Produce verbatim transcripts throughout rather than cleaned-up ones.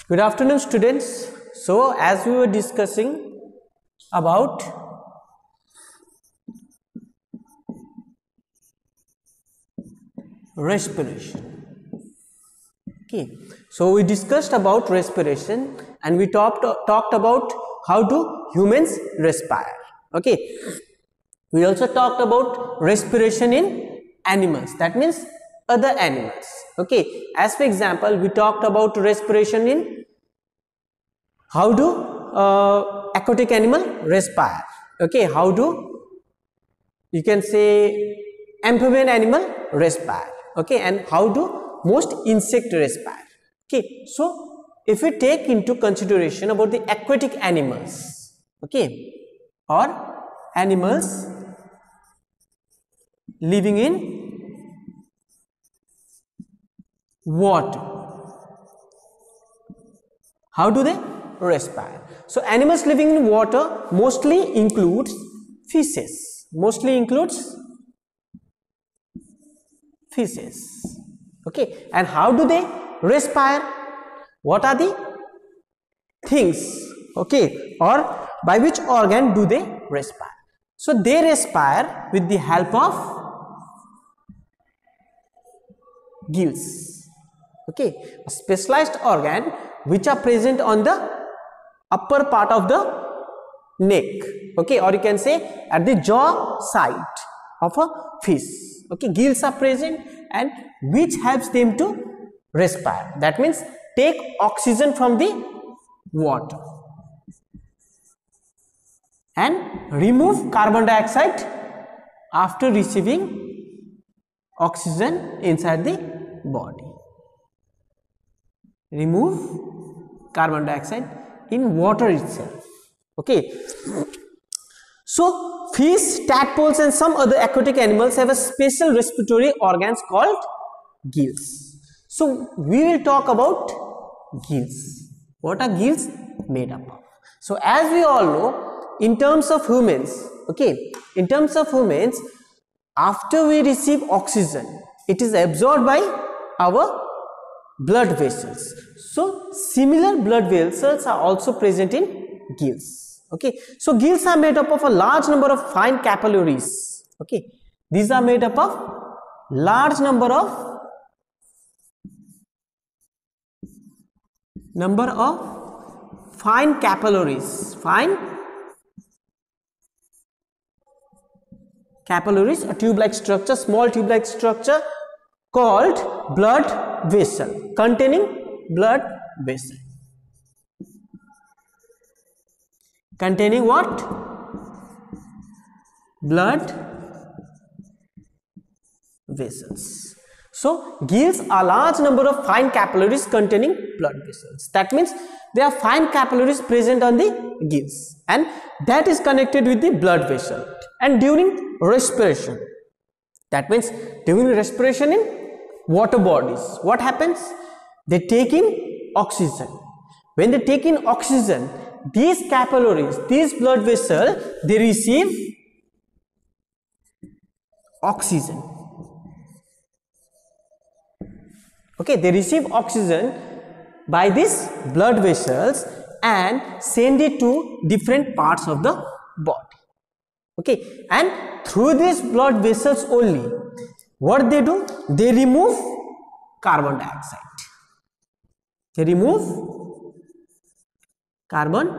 Good afternoon, students. So as we were discussing about respiration, okay, so we discussed about respiration and we talked talked about how do humans respire. Okay, we also talked about respiration in animals, that means other animals. Okay, as for example, we talked about respiration in how do uh, aquatic animal respire. Okay, how do you can say amphibian animal respire. Okay, and how do most insect respire. Okay, so if we take into consideration about the aquatic animals, okay, or animals living in water, how do they respire? So animals living in water mostly includes fishes, mostly includes fishes. Okay, and how do they respire? What are the things, okay, or by which organ do they respire? So they respire with the help of gills. Okay, a specialized organ which are present on the upper part of the neck, okay, or you can say at the jaw side of a fish. Okay, gills are present and which helps them to respire, that means take oxygen from the water and remove carbon dioxide after receiving oxygen inside the body. Remove carbon dioxide in water itself. Okay, so fish, tadpoles and some other aquatic animals have a special respiratory organs called gills. So we will talk about gills. What are gills made up of? So as we all know, in terms of humans, okay, in terms of humans, after we receive oxygen, it is absorbed by our blood vessels. So similar blood vessels are also present in gills. Okay, so gills are made up of a large number of fine capillaries. Okay, these are made up of large number of number of fine capillaries, fine capillaries, a tube-like structure, small tube-like structure called blood vessel, containing blood vessel. Containing what? Blood vessels. So gills are large number of fine capillaries containing blood vessels. That means there are fine capillaries present on the gills and that is connected with the blood vessel. And during respiration, that means during respiration in water bodies, what happens? They take in oxygen. When they take in oxygen, these capillaries, these blood vessels, they receive oxygen. Okay, they receive oxygen by these blood vessels and send it to different parts of the body. Okay, and through these blood vessels only, what they do? They remove carbon dioxide. They remove carbon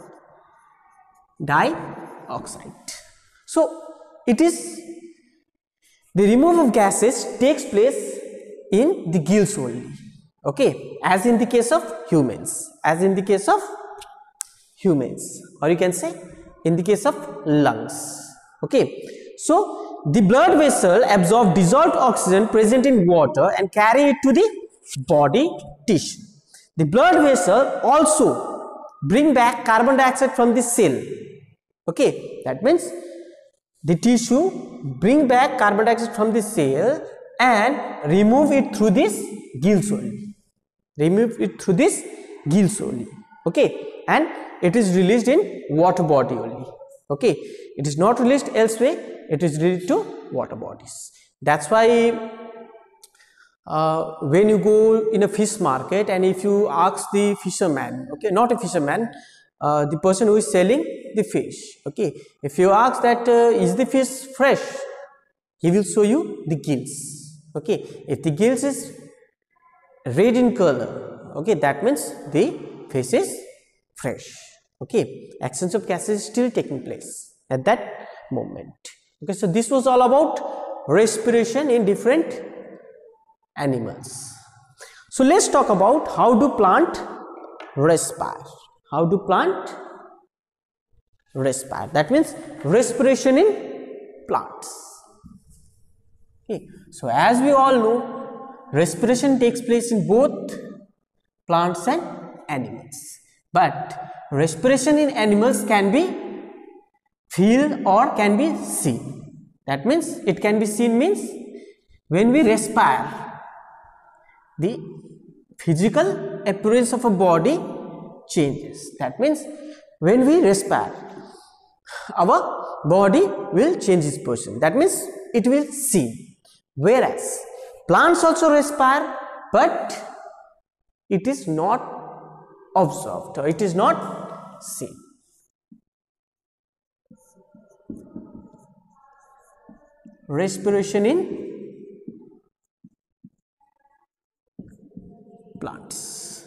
dioxide. So it is the removal of gases takes place in the gills only. Okay, as in the case of humans, as in the case of humans, or you can say in the case of lungs. Okay, so the blood vessel absorb dissolved oxygen present in water and carry it to the body tissue. The blood vessel also bring back carbon dioxide from the cell. Okay, that means the tissue bring back carbon dioxide from the cell and remove it through this gills only. Remove it through this gills only. Okay, and it is released in water body only. Okay, it is not released elsewhere, it is released to water bodies. That's why uh, when you go in a fish market and if you ask the fisherman, okay, not a fisherman, uh, the person who is selling the fish, okay, if you ask that uh, is the fish fresh, he will show you the gills, okay. If the gills is red in color, okay, that means the fish is fresh, okay. Exchange of gases is still taking place at that moment, okay. So this was all about respiration in different animals. So let's talk about how do plant respire. How do plant respire? That means respiration in plants. Okay. So as we all know, respiration takes place in both plants and animals. But respiration in animals can be feel or can be seen. That means it can be seen means when we respire, the physical appearance of a body changes. That means when we respire, our body will change its position. That means it will see. Whereas plants also respire, but it is not observed or it is not seen. Respiration in plants.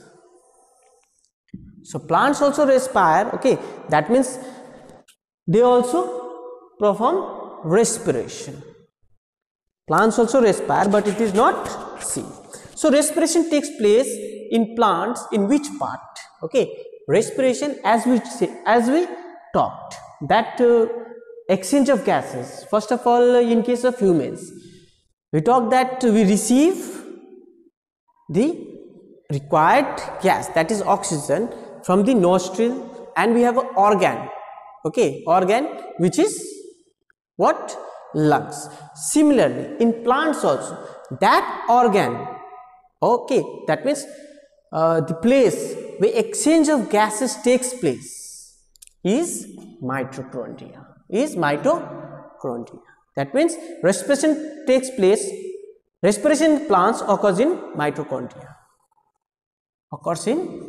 So plants also respire, okay, that means they also perform respiration. Plants also respire, but it is not seen. So respiration takes place in plants in which part? Okay, respiration, as we say, as we talked, that uh, exchange of gases. First of all, in case of humans, we talked that we receive the required gas, that is oxygen, from the nostril, and we have an organ, okay, organ which is what? Lungs. Similarly, in plants also, that organ, okay, that means uh, the place where exchange of gases takes place is mitochondria. Is mitochondria. That means respiration takes place. Respiration in plants occurs in mitochondria. Occurs in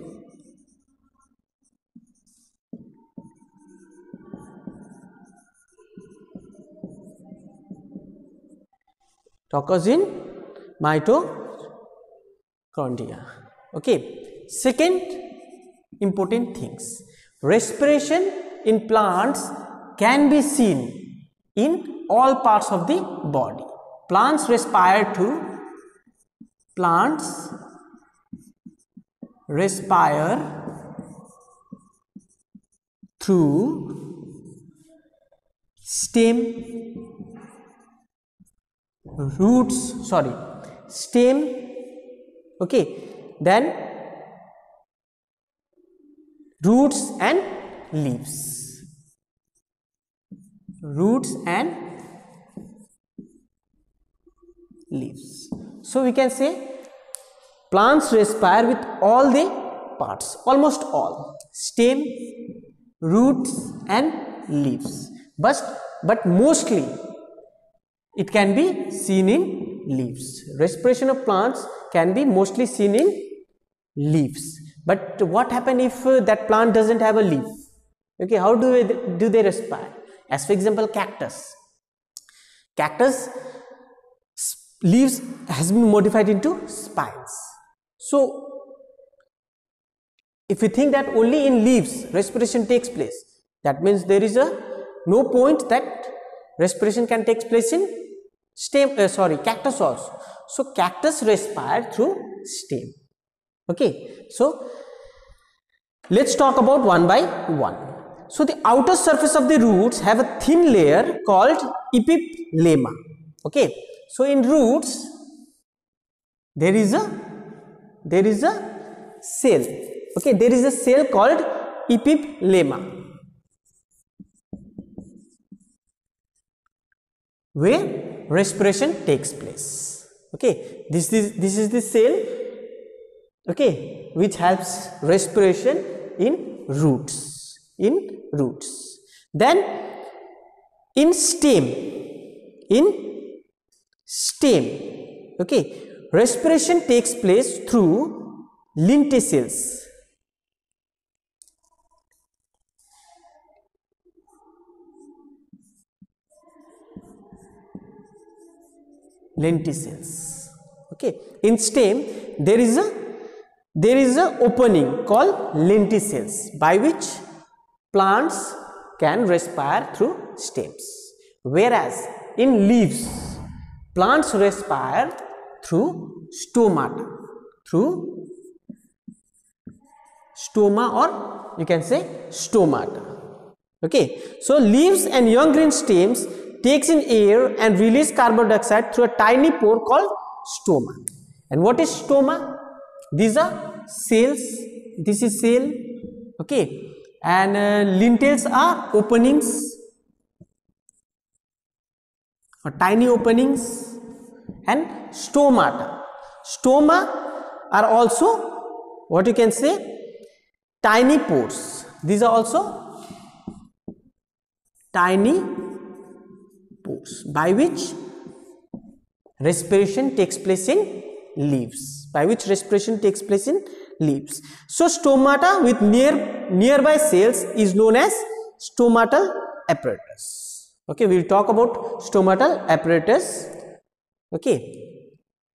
occurs in mitochondria. Okay. Second important things, respiration in plants can be seen in all parts of the body. Plants respire to plants respire through stem, roots, sorry, stem, okay, then roots and leaves, roots and leaves. So we can say plants respire with all the parts, almost all, stem, roots and leaves, but but mostly it can be seen in leaves. Respiration of plants can be mostly seen in leaves. But what happens if uh, that plant doesn't have a leaf? Okay, how do they, do they respire? As for example, cactus. Cactus leaves has been modified into spines. So, if we think that only in leaves respiration takes place, that means there is a no point that respiration can take place in stem, uh, sorry, cactus also. So cactus respire through stem. Okay, so let's talk about one by one. So the outer surface of the roots have a thin layer called epiphleema. Okay, so in roots there is a there is a cell. Okay, there is a cell called epiphleema, where respiration takes place. Okay, this is this is the cell, okay, which helps respiration in roots, in roots. Then in stem, in stem, okay, respiration takes place through lenticels. Lenticels. Okay, in stem there is a there is a opening called lenticels by which plants can respire through stems, whereas in leaves plants respire through stomata, through stoma, or you can say stomata. Okay, so leaves and young green stems takes in air and release carbon dioxide through a tiny pore called stoma. And what is stoma? These are cells. This is cell. Okay, and uh, lentils are openings, or tiny openings, and stomata. Stoma are also what you can say tiny pores. These are also tiny pores by which respiration takes place in leaves. By which respiration takes place in leaves. So stomata with near nearby cells is known as stomatal apparatus. Okay, we will talk about stomatal apparatus. Okay,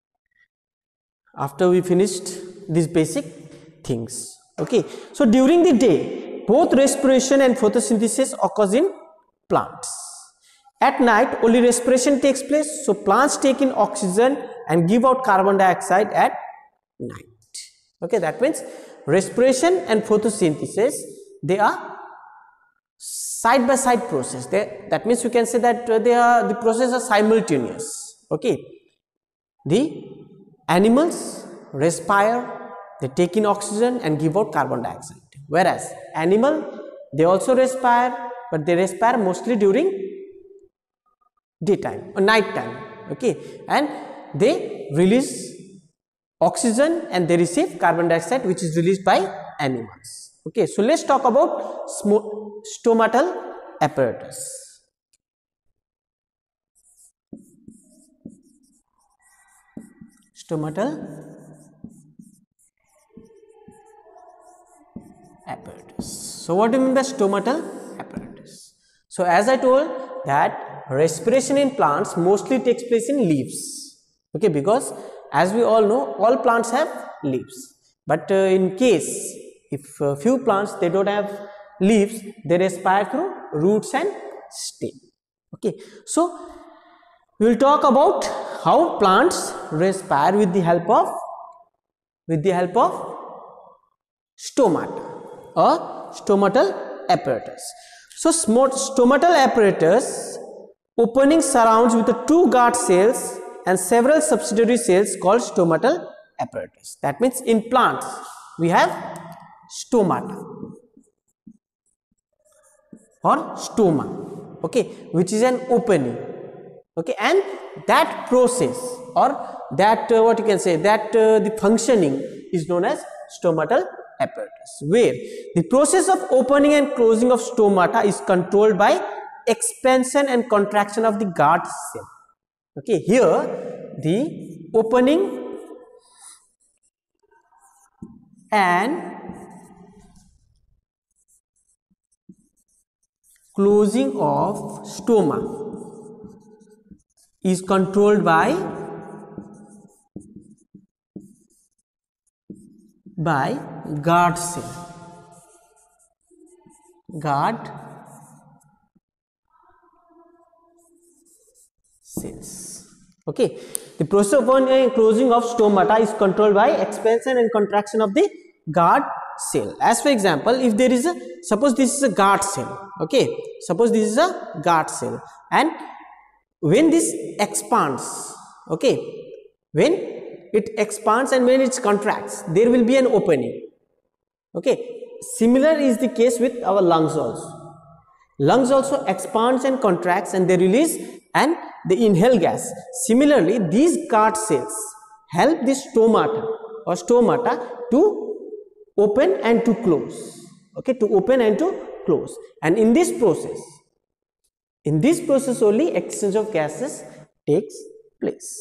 after we finished these basic things. Okay, so during the day both respiration and photosynthesis occurs in plants. At night only respiration takes place, so plants take in oxygen and give out carbon dioxide at night. Okay, that means respiration and photosynthesis, they are side by side process. They, that means you can say that they are the process are simultaneous. Okay, the animals respire, they take in oxygen and give out carbon dioxide, whereas animal, they also respire, but they respire mostly during daytime or night time. Okay, and they release oxygen and they receive carbon dioxide which is released by animals. Okay, so let's talk about stomatal apparatus. Stomatal apparatus. So what do you mean by stomatal apparatus? So as I told that respiration in plants mostly takes place in leaves. Okay, because as we all know, all plants have leaves, but uh, in case if uh, few plants they don't have leaves, they respire through roots and stem. Okay, so we will talk about how plants respire with the help of with the help of stomata or stomatal apparatus. So stomatal apparatus opening surrounds with the two guard cells and several subsidiary cells called stomatal apparatus. That means in plants we have stomata or stoma, okay, which is an opening. Okay, and that process or that uh, what you can say that uh, the functioning is known as stomatal apparatus, where the process of opening and closing of stomata is controlled by expansion and contraction of the guard cell. Okay, here the opening and closing of stoma is controlled by by guard cell, guard cells. Okay, the process of opening and closing of stomata is controlled by expansion and contraction of the guard cell. As for example, if there is a, suppose this is a guard cell, okay, suppose this is a guard cell, and when this expands, okay, when it expands and when it contracts, there will be an opening. Okay, similar is the case with our lungs also. Lungs also expands and contracts and they release and they inhale gas. Similarly, these guard cells help the stomata or stomata to open and to close. Okay, to open and to close. And in this process, in this process only exchange of gases takes place.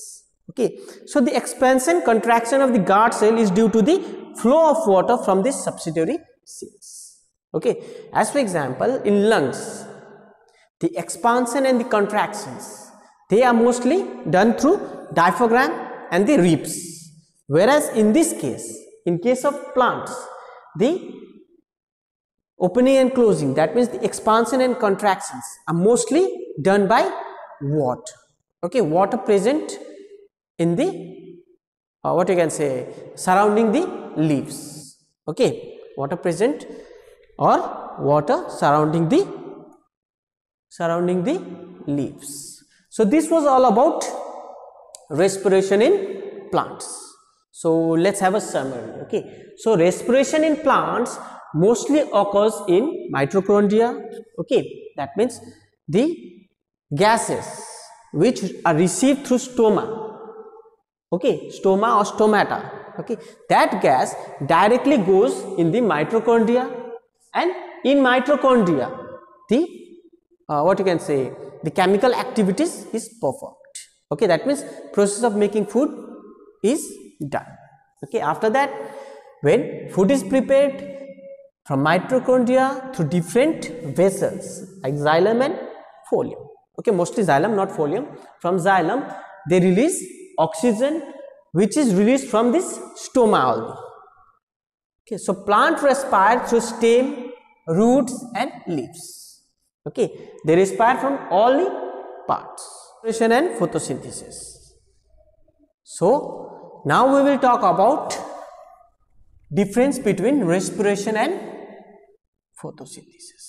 Okay, so the expansion contraction of the guard cell is due to the flow of water from the subsidiary cells. Okay, as for example, in lungs, the expansion and the contractions, they are mostly done through diaphragm and the ribs, whereas in this case, in case of plants, the opening and closing, that means the expansion and contractions, are mostly done by water. Okay, water present in the uh, what you can say surrounding the leaves. Okay, water present or water surrounding the surrounding the leaves. So this was all about respiration in plants. So let's have a summary. Okay, so respiration in plants mostly occurs in mitochondria. Okay, that means the gases which are received through stoma. Okay, stoma or stomata. Okay, that gas directly goes in the mitochondria, and in mitochondria the uh, what you can say the chemical activities is performed. Okay, that means process of making food is done. Okay, after that, when food is prepared from mitochondria through different vessels like xylem and phloem. Okay, mostly xylem, not phloem. From xylem they release oxygen, which is released from this stoma only. Okay, so plant respire through stem, roots and leaves. Okay, they respire from all the parts. Respiration and photosynthesis. So now we will talk about difference between respiration and photosynthesis.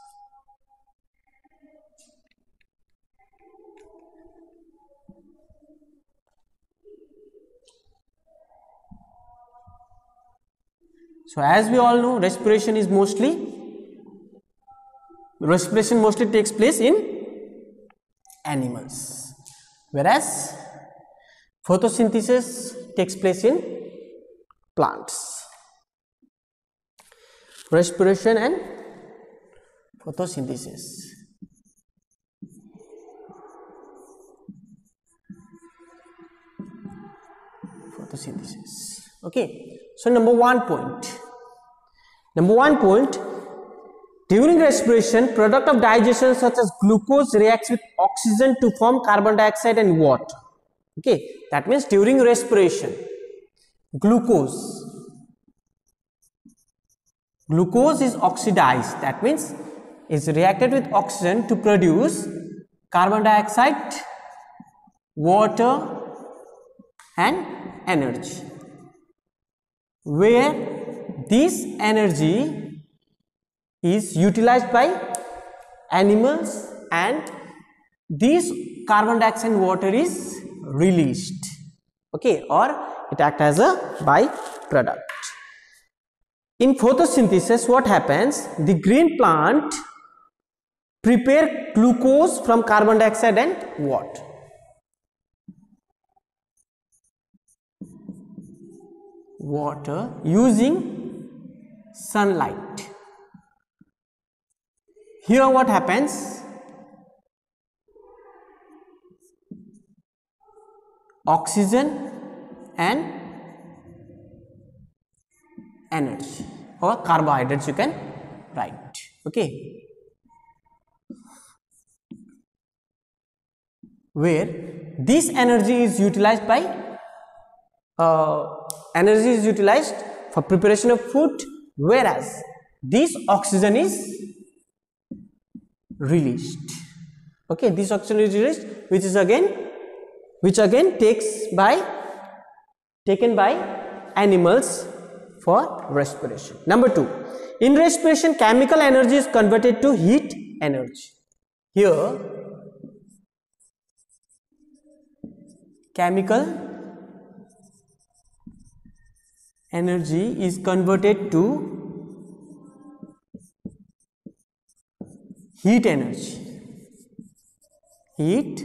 So as we all know, respiration is mostly respiration mostly takes place in animals, whereas photosynthesis takes place in plants. Respiration and photosynthesis. Photosynthesis. Okay, so number one point. Number one point, during respiration, product of digestion such as glucose reacts with oxygen to form carbon dioxide and water. Okay, that means during respiration, glucose, glucose is oxidized, that means is reacted with oxygen to produce carbon dioxide, water and energy, where this energy is utilized by animals and this carbon dioxide and water is released. Okay, or it acts as a byproduct. In photosynthesis, what happens? The green plant prepare glucose from carbon dioxide and water. Water using sunlight. Here what happens? Oxygen and energy or carbohydrates you can write. Okay, where this energy is utilized by uh, energy is utilized for preparation of food, whereas this oxygen is released. Okay, this oxygen is released, which is again which again takes by taken by animals for respiration. Number two, in respiration, chemical energy is converted to heat energy. Here, chemical energy is converted to heat energy. Heat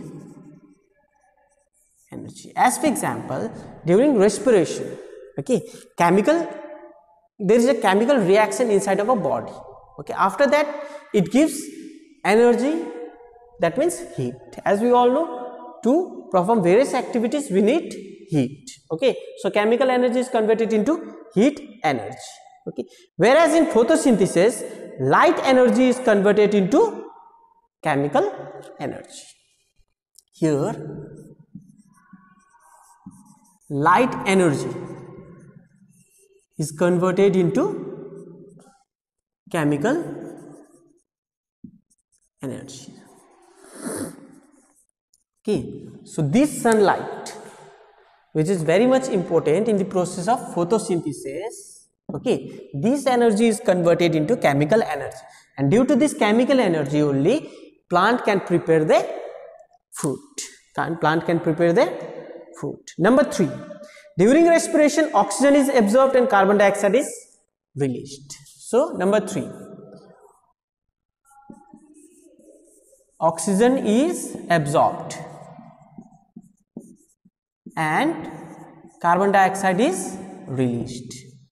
energy. As for example, during respiration, okay, chemical, there is a chemical reaction inside of a body. Okay, after that it gives energy, that means heat, as we all know, to perform various activities we need heat. Okay, so chemical energy is converted into heat energy. Okay, whereas in photosynthesis light energy is converted into chemical energy. Here light energy is converted into chemical energy. Okay, so this sunlight, which is very much important in the process of photosynthesis, okay, this energy is converted into chemical energy, and due to this chemical energy only plant can prepare the food. Plant can prepare the food. Number three, during respiration oxygen is absorbed and carbon dioxide is released. So number three, oxygen is absorbed and carbon dioxide is released,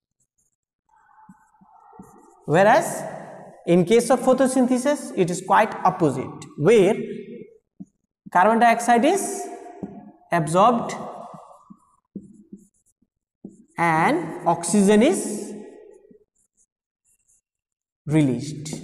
whereas in case of photosynthesis it is quite opposite, where carbon dioxide is absorbed and oxygen is released.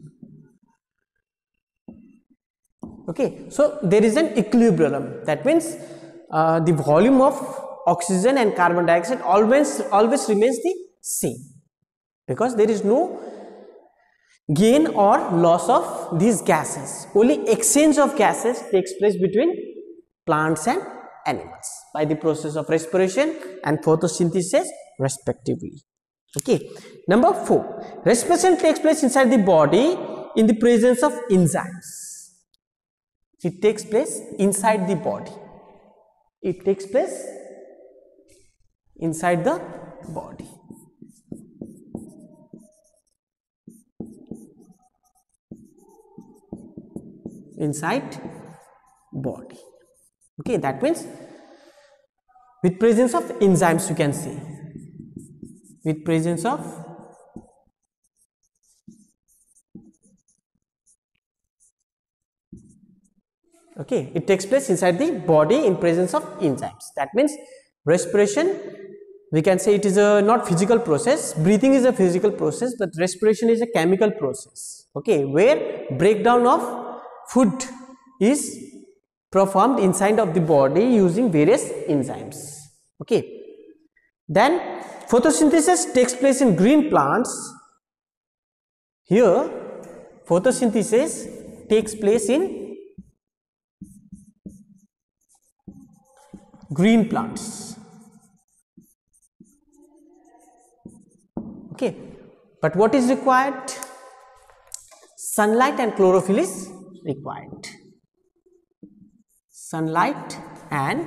Okay, so there is an equilibrium. That means uh, the volume of oxygen and carbon dioxide always always remains the same, because there is no gain or loss of these gases. Only exchange of gases takes place between plants and animals by the process of respiration and photosynthesis respectively. Okay, number four, respiration takes place inside the body in the presence of enzymes. It takes place inside the body. It takes place inside the body. Inside body. Okay, that means with presence of enzymes, you can say. With presence of okay, it takes place inside the body in presence of enzymes. That means respiration, we can say it is a not physical process. Breathing is a physical process, but respiration is a chemical process. Okay, where breakdown of food is performed inside of the body using various enzymes. Okay, then photosynthesis takes place in green plants. Here photosynthesis takes place in green plants. Okay, but what is required? Sunlight and chlorophyll is required. Sunlight and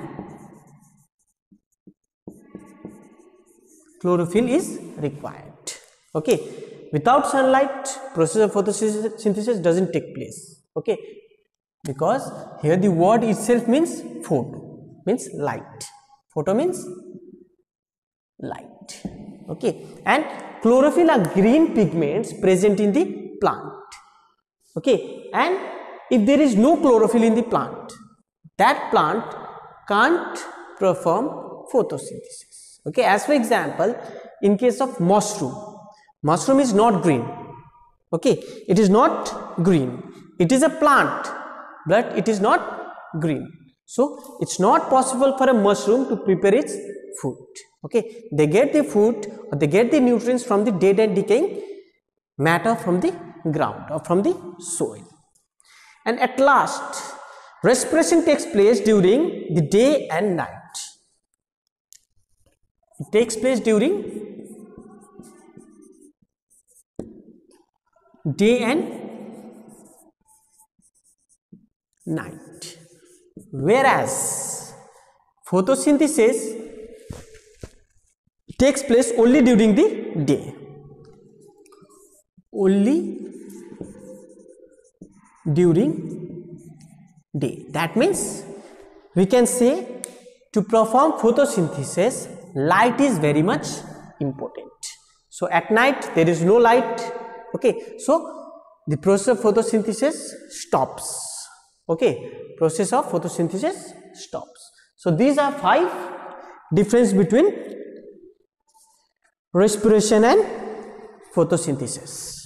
chlorophyll is required. Okay, without sunlight process of photosynthesis doesn't take place. Okay, because here the word itself means photo, means light. Photo means light. Okay, and chlorophyll are green pigments present in the plant. Okay, and if there is no chlorophyll in the plant, that plant can't perform photosynthesis. Okay, as for example, in case of mushroom, mushroom is not green. Okay, it is not green. It is a plant, but it is not green. So it's not possible for a mushroom to prepare its food. Okay, they get the food or they get the nutrients from the dead and decaying matter from the ground or from the soil. And at last, respiration takes place during the day and night. It takes place during day and night, whereas photosynthesis takes place only during the day. Only during day. That means we can say to perform photosynthesis, light is very much important. So at night there is no light. Okay, so the process of photosynthesis stops. Okay, process of photosynthesis stops. So these are five difference between respiration and photosynthesis.